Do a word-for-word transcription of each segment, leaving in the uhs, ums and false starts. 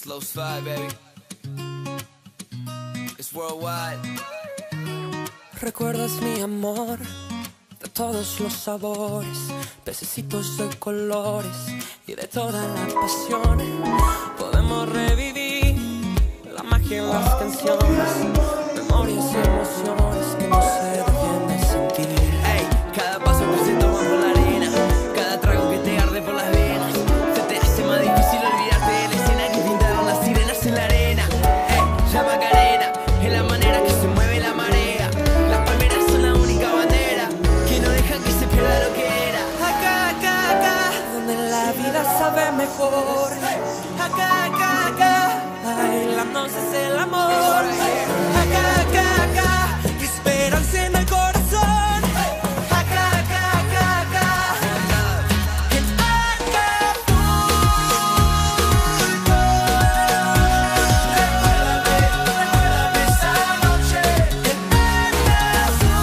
Slow slide, baby. It's worldwide. Recuerdas mi amor de todos los sabores, pececitos de colores y de toda la pasión. Podemos revivir la magia en las canciones, memorias y emociones que no se dejen de sentir. Ey, cada paso que se toma por la arena, cada trago que te arde por las venas, se te hace más difícil olvidarte de la escena que pintaron las sirenas en la arena. Ey, la Macarena es la manera que se mueve la marea. Las palmeras son la única bandera que no dejan que se pierda lo que era. Acá, acá, acá, donde la vida sabe mejor. Acá, acá, acá, bailándose es el amor. Acá, acá, acá, esperanza en el corazón. Acá, acá, acá, acá, en Acapulco. Recuérdame esa noche en Acapulco.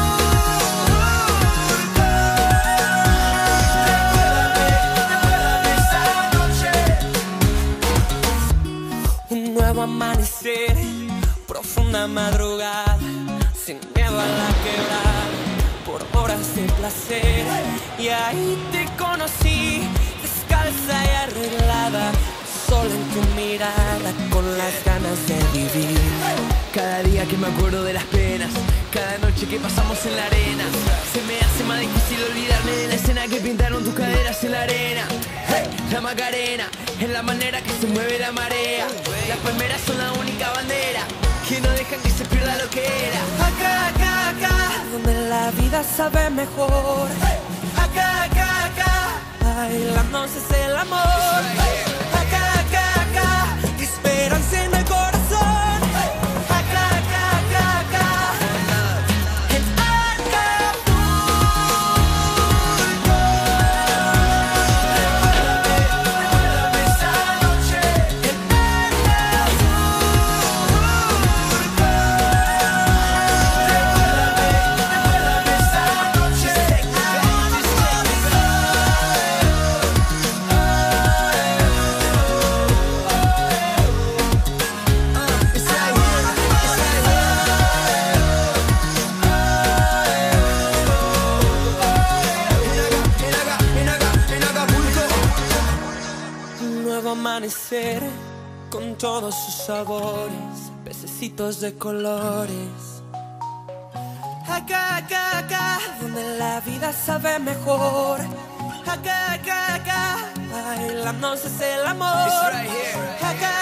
Un nuevo amanecer, profunda madrugada, sin miedo a la quebrada, por horas de placer. Y ahí te conocí, descalza y arreglada, sol en tu mirada, con las ganas de vivir. Cada día que me acuerdo de las penas, cada noche que pasamos en la arena, se me hace más difícil olvidarme de la escena que pintaron tus caderas en la arena. Hey, la Macarena es la manera que se mueve la marea. Las palmeras son la única bandera que no dejan que se pierda lo que era. Acá, acá, acá, donde la vida sabe mejor. Acá, acá, acá, bailándose es el amor. Acá, acá, acá, esperanza en el corazón. Acá, acá, acá, acá, en Acapulco. Recuérdame esa noche en Acapulco. Recuérdame esa noche en Un nuevo amanecer con todos sus sabores, pececitos de colores. Acá, acá, acá, donde la vida sabe mejor. Acá, acá, acá, bailándose es el amor. It's right here. Acá,